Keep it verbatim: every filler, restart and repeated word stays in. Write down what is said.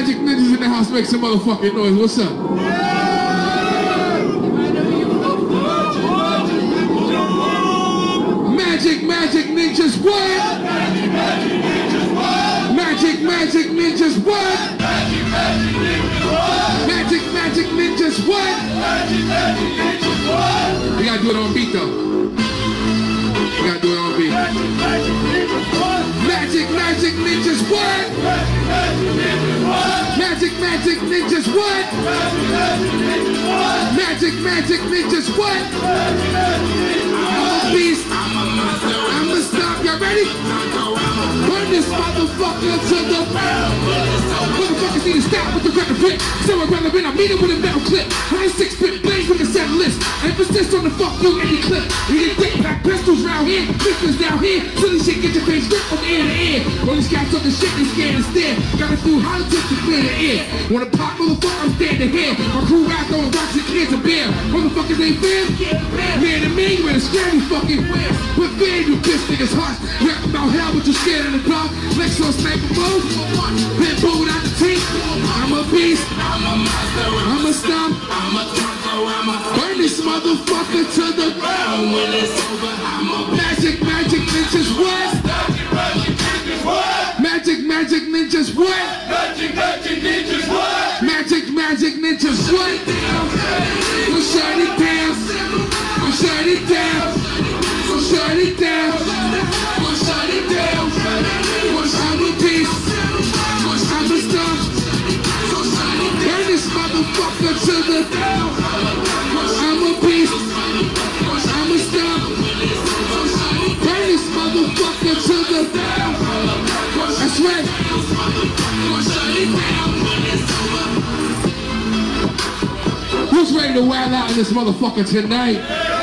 magic ninjas in the house, make some motherfucking noise. What's up? Magic, magic ninjas, what? Magic, magic ninjas, what? Magic, magic ninjas, what? Magic, magic ninjas, what? Magic, magic ninjas, what? Magic, magic ninjas, what? We gotta do it on beat though. We gotta do it on beat. Magic, magic ninjas, what? Magic, magic ninjas, what? Magic, magic ninjas, what? Magic, magic ninjas, what? I'm a beast. I'm a monster. I'm a stop. Y'all ready? Burn this motherfucker to the ground. Motherfuckers need to stop with the record flip. So irrelevant, I meet it with a metal clip. Nine six bit blades with a set list. Emphasis on the fuck you and the clip. We get thick black pistols round here, pistols down here. Silly shit, get your face ripped from ear to ear. All these guys talking shit, they scared and stare. Gotta do how to touch to clear the air. Wanna pop, motherfucker, I'm standing here. My crew out throwing rocks and cans of beer. Motherfuckers ain't fair. Man to me, with a scary fucking wear. With fear, you bitch niggas hearts. Rap about hell, but you scared in the dark. Lex on sniper mode. Been pulled out the teeth. I'm a beast. I'm a monster. I'm a stomp. I'm a trunko. I'm a burn this motherfucker to the ground. When it's over, I'm a magic, magic ninjas. What? Magic, magic ninjas. What? Magic, magic ninjas. What? Magic, magic ninjas. What? Magic, magic ninjas. What? We'll shut it down. We'll shut it down. We'll shut it down. We'll shut it down. I'm a beast. I'm a stomp. Burn this motherfucker to the ground. I'm a beast. I'm a stomp. Burn this motherfucker to the ground. That's right. Who's ready to wild out in this motherfucker tonight?